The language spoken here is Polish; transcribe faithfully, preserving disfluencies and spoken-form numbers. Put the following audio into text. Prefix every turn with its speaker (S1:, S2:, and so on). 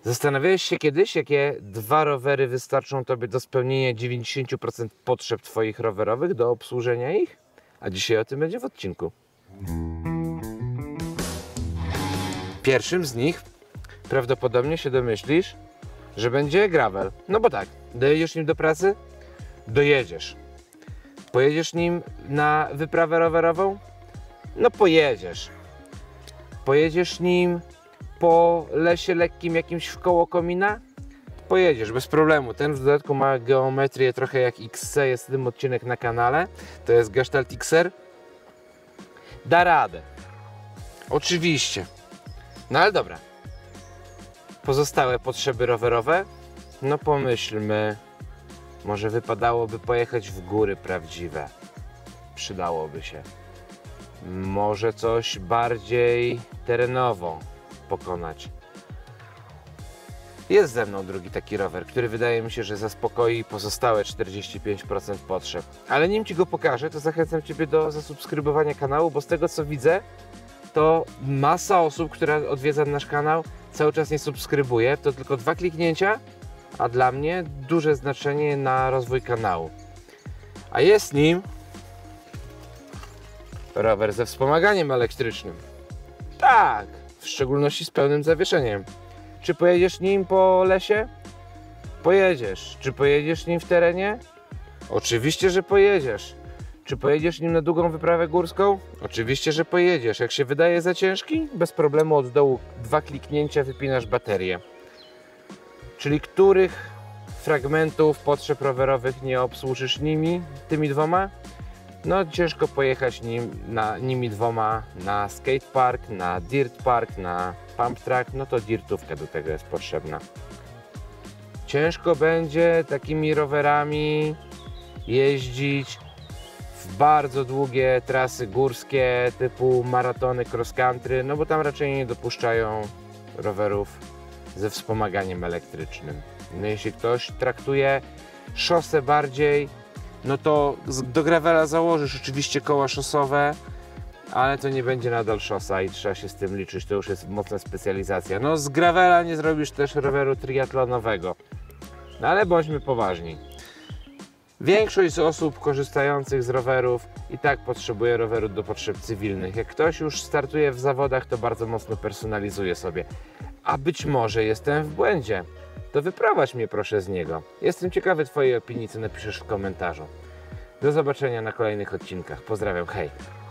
S1: Zastanawiałeś się kiedyś, jakie dwa rowery wystarczą Tobie do spełnienia dziewięćdziesięciu procent potrzeb Twoich rowerowych, do obsłużenia ich? A dzisiaj o tym będzie w odcinku. Pierwszym z nich prawdopodobnie się domyślisz, że będzie gravel. No bo tak, dojedziesz nim do pracy? Dojedziesz. Pojedziesz nim na wyprawę rowerową? No pojedziesz. Pojedziesz nim po lesie lekkim jakimś w koło komina? Pojedziesz, bez problemu. Ten w dodatku ma geometrię trochę jak X C, jest ten odcinek na kanale. To jest Gestalt X R. Da radę. Oczywiście. No ale dobra. Pozostałe potrzeby rowerowe? No pomyślmy. Może wypadałoby pojechać w góry prawdziwe. Przydałoby się. Może coś bardziej terenowo pokonać. Jest ze mną drugi taki rower, który wydaje mi się, że zaspokoi pozostałe czterdzieści pięć procent potrzeb. Ale nim Ci go pokażę, to zachęcam Ciebie do zasubskrybowania kanału, bo z tego co widzę, to masa osób, która odwiedza nasz kanał, cały czas nie subskrybuje. To tylko dwa kliknięcia, a dla mnie duże znaczenie na rozwój kanału. A jest nim rower ze wspomaganiem elektrycznym. Tak, w szczególności z pełnym zawieszeniem. Czy pojedziesz nim po lesie? Pojedziesz. Czy pojedziesz nim w terenie? Oczywiście, że pojedziesz. Czy pojedziesz nim na długą wyprawę górską? Oczywiście, że pojedziesz. Jak się wydaje za ciężki? Bez problemu od dołu dwa kliknięcia wypinasz baterię. Czyli których fragmentów potrzeb rowerowych nie obsłużysz nimi, tymi dwoma? No ciężko pojechać nim, na, nimi dwoma na skatepark, na dirt park, na pump track, no to dirtówka do tego jest potrzebna. Ciężko będzie takimi rowerami jeździć w bardzo długie trasy górskie typu maratony, cross country, no bo tam raczej nie dopuszczają rowerów ze wspomaganiem elektrycznym. No jeśli ktoś traktuje szosę bardziej, no to do gravela założysz oczywiście koła szosowe, ale to nie będzie nadal szosa i trzeba się z tym liczyć, to już jest mocna specjalizacja. No z gravela nie zrobisz też roweru triatlonowego, no ale bądźmy poważni. Większość z osób korzystających z rowerów i tak potrzebuje roweru do potrzeb cywilnych. Jak ktoś już startuje w zawodach, to bardzo mocno personalizuje sobie. A być może jestem w błędzie. To wyprowadź mnie proszę z niego. Jestem ciekawy Twojej opinii, co napiszesz w komentarzu. Do zobaczenia na kolejnych odcinkach. Pozdrawiam, hej!